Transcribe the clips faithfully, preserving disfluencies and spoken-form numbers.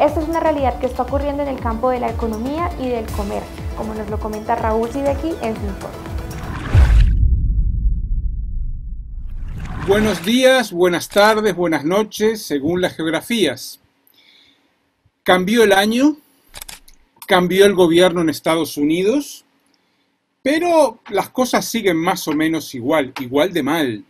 Esta es una realidad que está ocurriendo en el campo de la economía y del comercio, como nos lo comenta Raúl Sidecki en su informe. Buenos días, buenas tardes, buenas noches, según las geografías. Cambió el año, cambió el gobierno en Estados Unidos, pero las cosas siguen más o menos igual, igual de mal.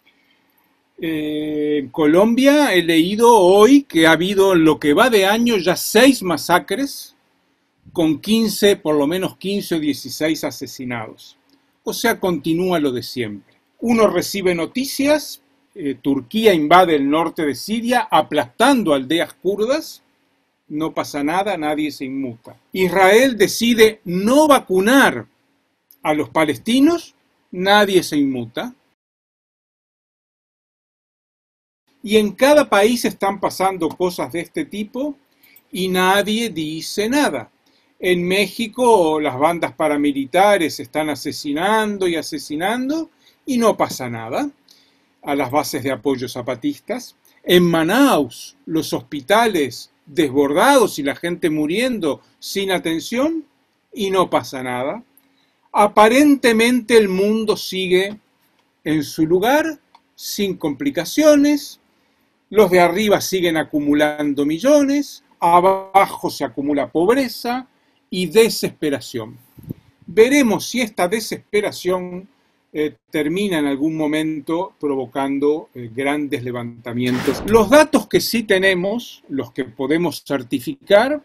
Eh, en Colombia he leído hoy que ha habido en lo que va de año ya seis masacres con quince, por lo menos quince o dieciséis asesinados. O sea, continúa lo de siempre. Uno recibe noticias, eh, Turquía invade el norte de Siria aplastando aldeas kurdas, no pasa nada, nadie se inmuta. Israel decide no vacunar a los palestinos, nadie se inmuta. Y en cada país están pasando cosas de este tipo y nadie dice nada. En México las bandas paramilitares están asesinando y asesinando y no pasa nada a las bases de apoyo zapatistas. En Manaus los hospitales desbordados y la gente muriendo sin atención y no pasa nada. Aparentemente el mundo sigue en su lugar sin complicaciones. Los de arriba siguen acumulando millones, abajo se acumula pobreza y desesperación. Veremos si esta desesperación eh, termina en algún momento provocando eh, grandes levantamientos. Los datos que sí tenemos, los que podemos certificar,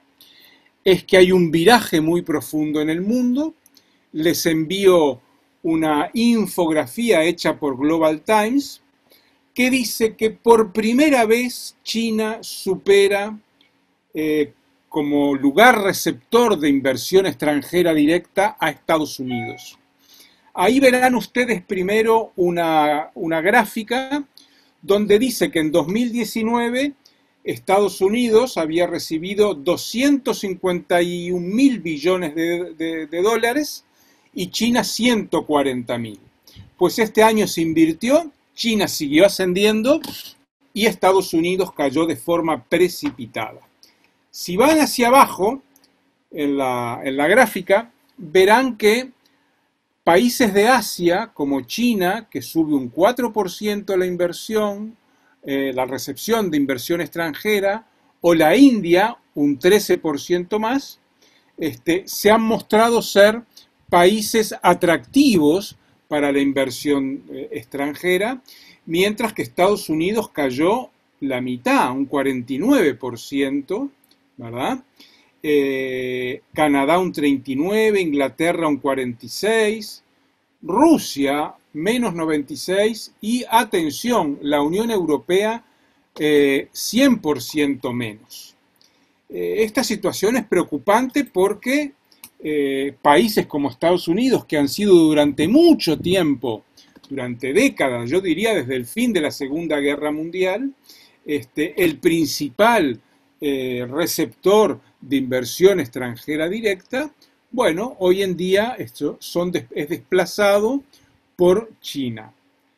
es que hay un viraje muy profundo en el mundo. Les envío una infografía hecha por Global Times, que dice que por primera vez China supera eh, como lugar receptor de inversión extranjera directa a Estados Unidos. Ahí verán ustedes primero una, una gráfica donde dice que en dos mil diecinueve Estados Unidos había recibido doscientos cincuenta y un mil billones de, de, de dólares y China ciento cuarenta mil. Pues este año se invirtió, China siguió ascendiendo y Estados Unidos cayó de forma precipitada. Si van hacia abajo, en la, en la gráfica, verán que países de Asia, como China, que sube un cuatro por ciento la inversión, eh, la recepción de inversión extranjera, o la India, un trece por ciento más, este, se han mostrado ser países atractivos para la inversión eh, extranjera, mientras que Estados Unidos cayó la mitad, un cuarenta y nueve por ciento, ¿verdad? Eh, Canadá un treinta y nueve por ciento, Inglaterra un cuarenta y seis por ciento, Rusia menos noventa y seis por ciento y, atención, la Unión Europea eh, cien por ciento menos. Eh, esta situación es preocupante porque Eh, países como Estados Unidos, que han sido durante mucho tiempo, durante décadas, yo diría desde el fin de la Segunda Guerra Mundial, este, el principal eh, receptor de inversión extranjera directa, bueno, hoy en día esto son des- es desplazado por China.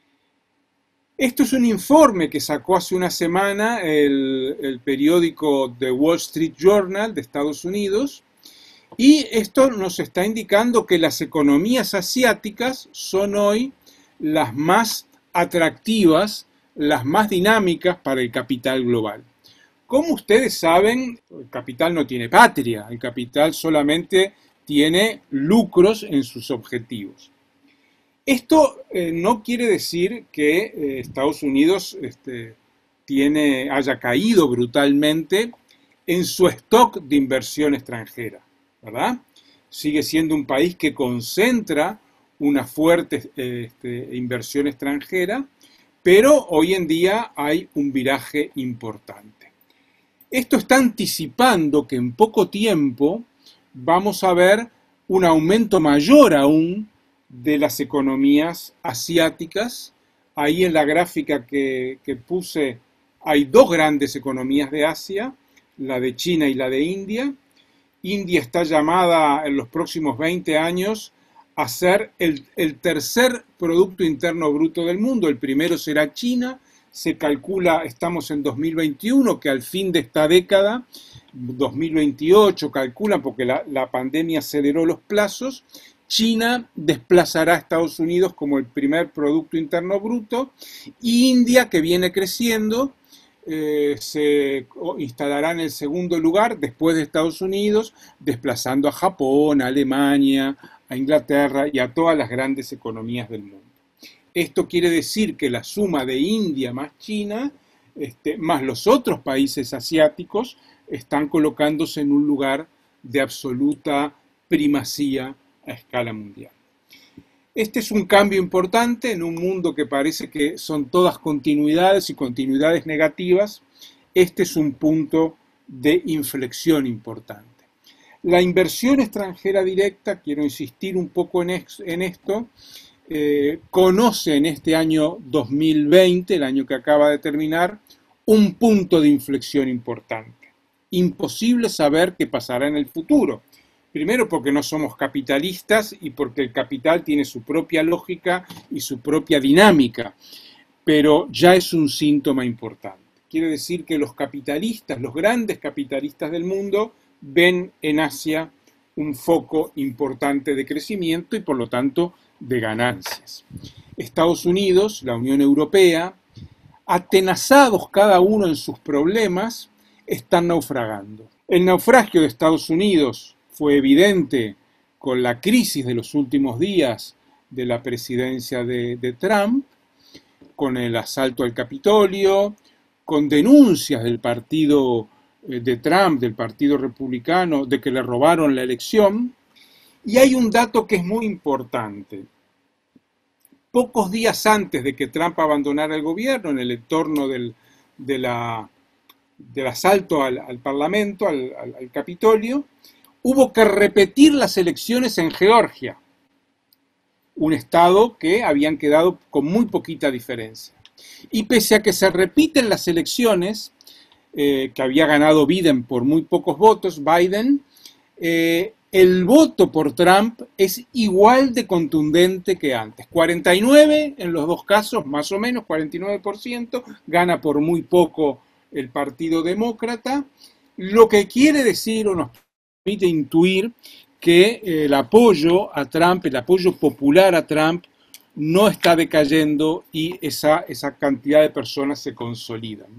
Esto es un informe que sacó hace una semana el, el periódico The Wall Street Journal de Estados Unidos. Y esto nos está indicando que las economías asiáticas son hoy las más atractivas, las más dinámicas para el capital global. Como ustedes saben, el capital no tiene patria, el capital solamente tiene lucros en sus objetivos. Esto eh, no quiere decir que eh, Estados Unidos este, tiene, haya caído brutalmente en su stock de inversión extranjera, ¿verdad? Sigue siendo un país que concentra una fuerte este, inversión extranjera, pero hoy en día hay un viraje importante. Esto está anticipando que en poco tiempo vamos a ver un aumento mayor aún de las economías asiáticas. Ahí en la gráfica que, que puse hay dos grandes economías de Asia, la de China y la de India. India está llamada en los próximos veinte años a ser el, el tercer Producto Interno Bruto del mundo. El primero será China. Se calcula, estamos en dos mil veintiuno, que al fin de esta década dos mil veintiocho, calculan, porque la, la pandemia aceleró los plazos, China desplazará a Estados Unidos como el primer Producto Interno Bruto, y India, que viene creciendo, eh, se instalará en el segundo lugar después de Estados Unidos, desplazando a Japón, a Alemania, a Inglaterra y a todas las grandes economías del mundo. Esto quiere decir que la suma de India más China, este, más los otros países asiáticos, están colocándose en un lugar de absoluta primacía a escala mundial. Este es un cambio importante en un mundo que parece que son todas continuidades y continuidades negativas. Este es un punto de inflexión importante. La inversión extranjera directa, quiero insistir un poco en, en esto, eh, conoce en este año dos mil veinte, el año que acaba de terminar, un punto de inflexión importante. Imposible saber qué pasará en el futuro. Primero porque no somos capitalistas y porque el capital tiene su propia lógica y su propia dinámica, pero ya es un síntoma importante. Quiere decir que los capitalistas, los grandes capitalistas del mundo, ven en Asia un foco importante de crecimiento y por lo tanto de ganancias. Estados Unidos, la Unión Europea, atenazados cada uno en sus problemas, están naufragando. El naufragio de Estados Unidos fue evidente con la crisis de los últimos días de la presidencia de, de Trump, con el asalto al Capitolio, con denuncias del partido de Trump, del Partido Republicano, de que le robaron la elección. Y hay un dato que es muy importante. Pocos días antes de que Trump abandonara el gobierno, en el entorno del, de la, del asalto al, al Parlamento, al, al, al Capitolio, hubo que repetir las elecciones en Georgia, un estado que habían quedado con muy poquita diferencia. Y pese a que se repiten las elecciones, eh, que había ganado Biden por muy pocos votos, Biden, eh, el voto por Trump es igual de contundente que antes. cuarenta y nueve en los dos casos, más o menos, cuarenta y nueve por ciento, gana por muy poco el Partido Demócrata, lo que quiere decir o nos permite intuir que el apoyo a Trump, el apoyo popular a Trump, no está decayendo y esa, esa cantidad de personas se consolidan.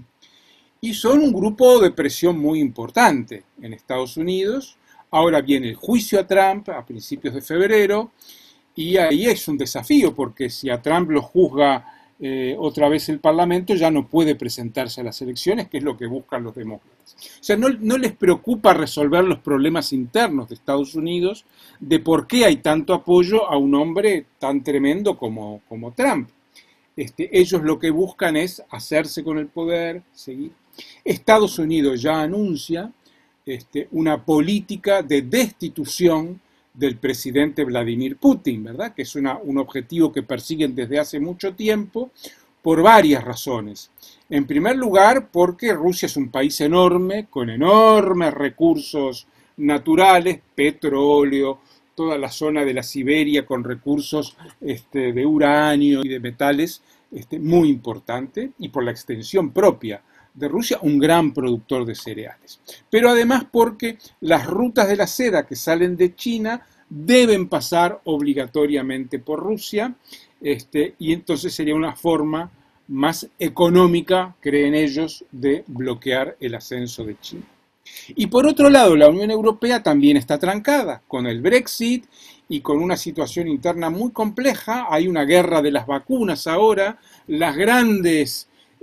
Y son un grupo de presión muy importante en Estados Unidos. Ahora viene el juicio a Trump a principios de febrero y ahí es un desafío porque si a Trump lo juzga eh, otra vez el Parlamento ya no puede presentarse a las elecciones, que es lo que buscan los demócratas. O sea, no, no les preocupa resolver los problemas internos de Estados Unidos de por qué hay tanto apoyo a un hombre tan tremendo como, como Trump. Este, ellos lo que buscan es hacerse con el poder, seguir. Estados Unidos ya anuncia este, una política de destitución del presidente Vladimir Putin, ¿verdad? Que es una, un objetivo que persiguen desde hace mucho tiempo por varias razones. En primer lugar, porque Rusia es un país enorme, con enormes recursos naturales, petróleo, toda la zona de la Siberia con recursos este, de uranio y de metales este, muy importante, y por la extensión propia de Rusia, un gran productor de cereales. Pero además porque las rutas de la seda que salen de China deben pasar obligatoriamente por Rusia, este, y entonces sería una forma más económica, creen ellos, de bloquear el ascenso de China. Y por otro lado, la Unión Europea también está trancada con el Brexit y con una situación interna muy compleja. Hay una guerra de las vacunas ahora. Las grandes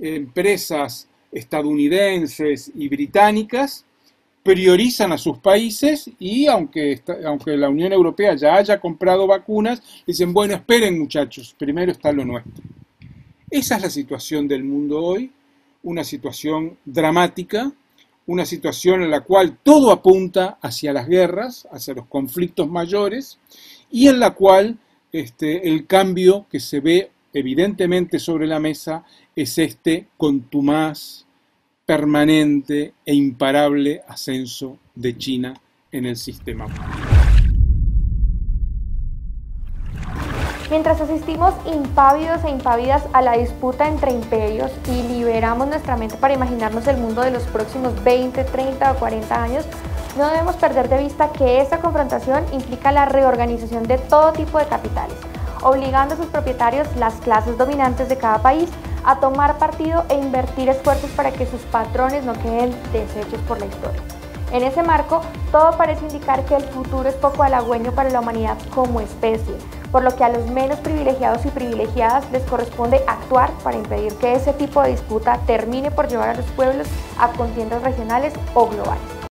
empresas estadounidenses y británicas priorizan a sus países y aunque, aunque la Unión Europea ya haya comprado vacunas, dicen, bueno, esperen muchachos, primero está lo nuestro. Esa es la situación del mundo hoy, una situación dramática, una situación en la cual todo apunta hacia las guerras, hacia los conflictos mayores, y en la cual este, el cambio que se ve evidentemente sobre la mesa es este contumaz, permanente e imparable ascenso de China en el sistema mundial. Mientras asistimos impávidos e impávidas a la disputa entre imperios y liberamos nuestra mente para imaginarnos el mundo de los próximos veinte, treinta o cuarenta años, no debemos perder de vista que esta confrontación implica la reorganización de todo tipo de capitales, obligando a sus propietarios, las clases dominantes de cada país, a tomar partido e invertir esfuerzos para que sus patrones no queden deshechos por la historia. En ese marco, todo parece indicar que el futuro es poco halagüeño para la humanidad como especie, por lo que a los menos privilegiados y privilegiadas les corresponde actuar para impedir que ese tipo de disputa termine por llevar a los pueblos a contiendas regionales o globales.